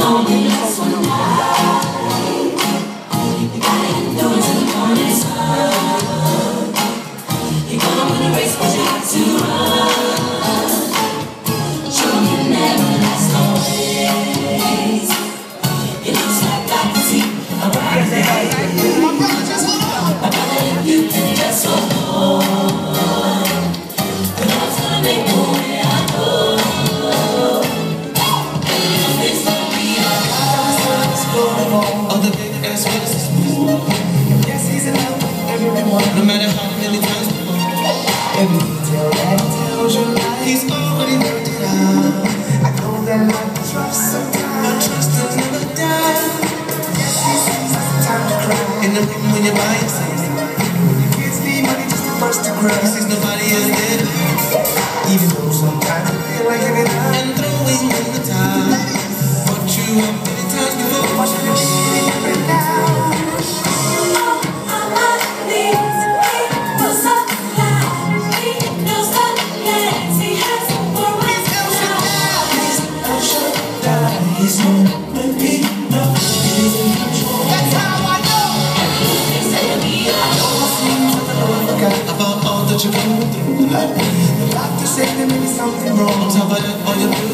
only lasts one night. You gotta endure till the morning sun. You're gonna win a race, but you have to run. Show me you never last always. It looks like I can see a bright day. My brother, if you can just hold on, the Lord's gonna make the way I go. It's gonna be a all the big ass witnesses. Yes, he's in love with everyone. No matter how many times before. Every detail that tells you life, he's already worked it out. I know that life is rough sometimes, but trust will never die. Yes, he sees time to cry in the room when you're by yourself. When your kids need money just the first to cry. He sees nobody else there. Even though sometimes you feel like giving up and throwing in the towel. But you have many times before. What should you need right now? He's gonna be enough. He's in control. That's how I know. Everything's gonna be alright. About all that you're going through. The doctor said there may be something wrong. On top of that, all your